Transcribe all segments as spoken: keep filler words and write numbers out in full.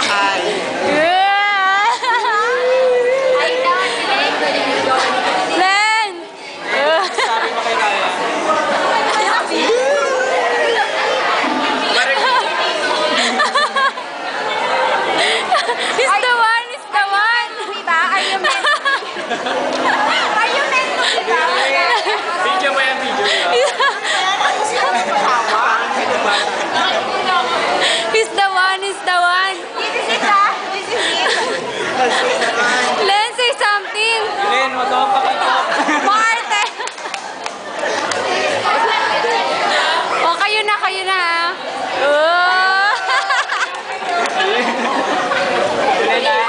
Ay. Ay, dapat si Len. Len! Sabi mo kay Ryan. He's the one! He's the one! Diba? Are you meant to be? Are you meant to be ba? Video mo yan, video. He's the one! He's the one! This is it ah. This is it. Len, say something! Len, wag ako pakita. Marte! O, kayo na, kayo na ha. Oh! Len, ah.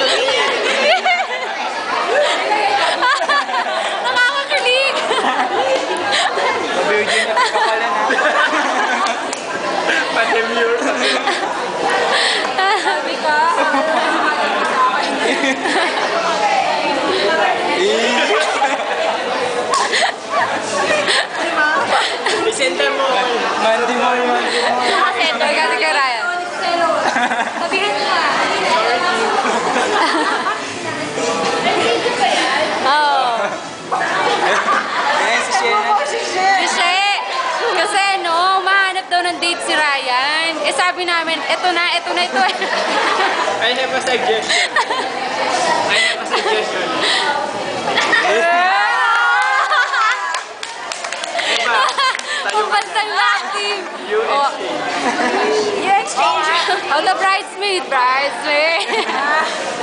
Nakakakilig! Virgin na ka pala na. Patemure. Sabi ka. Isenta mo. Mandi mo, mandi mo. Ito, kasi ka Ryan. Sabihan mo ah. Oo. Ayan si Sienna. Kasi, kasi no, mahanap daw ng date si Ryan. Eh sabi namin, eto na, eto na, ito eh. I have a suggestion. I have a suggestion. Diba? Tayo Pampantang natin. U H C. You exchange. Oh, the bridesmaid, bridesmaid.